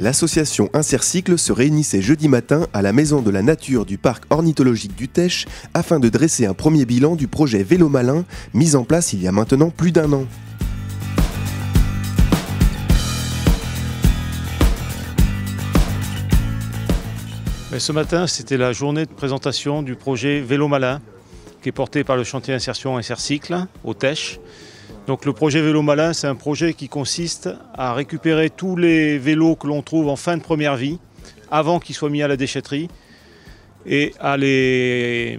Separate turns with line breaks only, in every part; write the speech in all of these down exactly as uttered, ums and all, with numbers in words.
L'association Insercycle se réunissait jeudi matin à la Maison de la Nature du Parc Ornithologique du Teche afin de dresser un premier bilan du projet Vélo Malin mis en place il y a maintenant plus d'un an.
Ce matin, c'était la journée de présentation du projet Vélo Malin qui est porté par le chantier Insertion Insercycle au Teche. Donc le projet Vélo Malin, c'est un projet qui consiste à récupérer tous les vélos que l'on trouve en fin de première vie, avant qu'ils soient mis à la déchetterie, et à les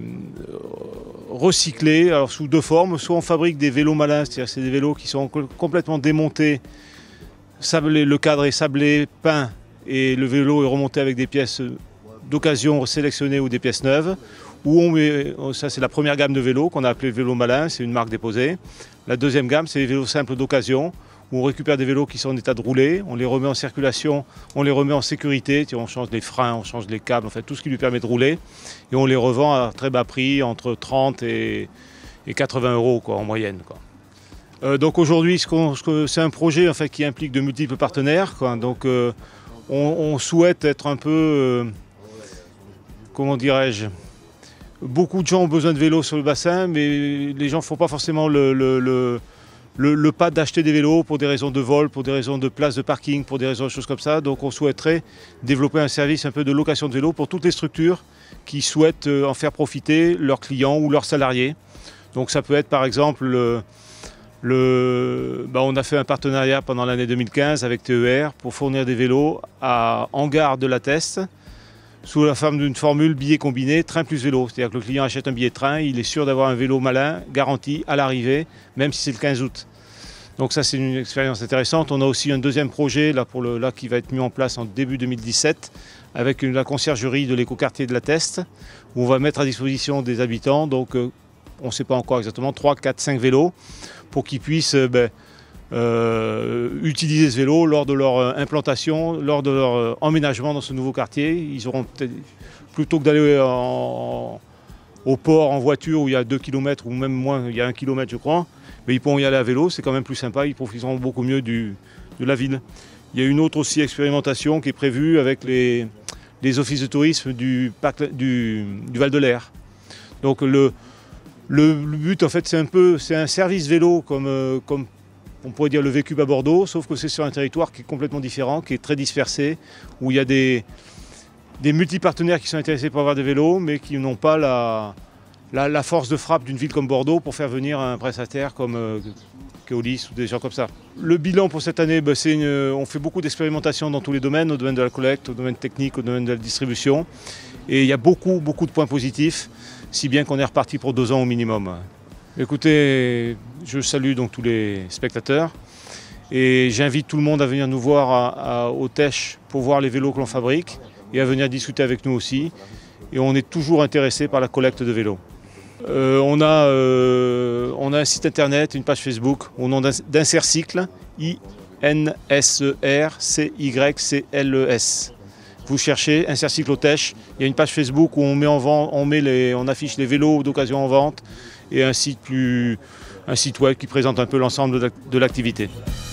recycler alors sous deux formes. Soit on fabrique des vélos malins, c'est-à-dire c'est des vélos qui sont complètement démontés, sablés, le cadre est sablé, peint, et le vélo est remonté avec des pièces d'occasion sélectionnées ou des pièces neuves. Où on met, ça c'est la première gamme de vélos qu'on a appelé Vélo Malin, c'est une marque déposée. La deuxième gamme, c'est les vélos simples d'occasion, où on récupère des vélos qui sont en état de rouler, on les remet en circulation, on les remet en sécurité, on change les freins, on change les câbles, en fait tout ce qui lui permet de rouler, et on les revend à très bas prix, entre trente et quatre-vingts euros quoi, en moyenne, quoi. Euh, donc aujourd'hui, ce c'est un projet en fait, qui implique de multiples partenaires, quoi. Donc euh, on, on souhaite être un peu, euh, comment dirais-je, beaucoup de gens ont besoin de vélos sur le bassin, mais les gens ne font pas forcément le, le, le, le, le pas d'acheter des vélos pour des raisons de vol, pour des raisons de place de parking, pour des raisons de choses comme ça. Donc on souhaiterait développer un service un peu de location de vélos pour toutes les structures qui souhaitent en faire profiter leurs clients ou leurs salariés. Donc ça peut être par exemple, le, le, bah on a fait un partenariat pendant l'année deux mille quinze avec T E R pour fournir des vélos à, en gare de la Teste, sous la forme d'une formule billet combiné, train plus vélo. C'est-à-dire que le client achète un billet de train, il est sûr d'avoir un vélo malin garanti à l'arrivée, même si c'est le quinze août. Donc ça c'est une expérience intéressante. On a aussi un deuxième projet là, pour le, là, qui va être mis en place en début deux mille dix-sept avec une, la conciergerie de l'écoquartier de la Teste, où on va mettre à disposition des habitants, donc euh, on ne sait pas encore exactement, trois, quatre, cinq vélos, pour qu'ils puissent euh, ben, Euh, utiliser ce vélo lors de leur euh, implantation, lors de leur euh, emménagement dans ce nouveau quartier. Ils auront peut-être, plutôt que d'aller en, au port en voiture où il y a deux kilomètres ou même moins, il y a un kilomètre je crois, mais ils pourront y aller à vélo, c'est quand même plus sympa, ils profiteront beaucoup mieux du, de la ville. Il y a une autre aussi expérimentation qui est prévue avec les, les offices de tourisme du, parc, du, du Val de l'Air. Donc le, le, le but en fait c'est un peu, c'est un service vélo comme, euh, comme on pourrait dire le V-Cube à Bordeaux, sauf que c'est sur un territoire qui est complètement différent, qui est très dispersé, où il y a des, des multipartenaires qui sont intéressés pour avoir des vélos, mais qui n'ont pas la, la, la force de frappe d'une ville comme Bordeaux pour faire venir un prestataire comme euh, Keolis ou des gens comme ça. Le bilan pour cette année, ben, c'est une, on fait beaucoup d'expérimentations dans tous les domaines, au domaine de la collecte, au domaine technique, au domaine de la distribution. Et il y a beaucoup, beaucoup de points positifs, si bien qu'on est reparti pour deux ans au minimum. Écoutez, je salue donc tous les spectateurs et j'invite tout le monde à venir nous voir à, à, au Teche pour voir les vélos que l'on fabrique et à venir discuter avec nous aussi. Et on est toujours intéressé par la collecte de vélos. Euh, on, a, euh, on a un site internet, une page Facebook au nom d'Insercycle, I N S E R C Y C L E S. Vous cherchez Insercycle au Teche, il y a une page Facebook où on, met en vente, on, met les, on affiche les vélos d'occasion en vente et un site, plus, un site web qui présente un peu l'ensemble de l'activité.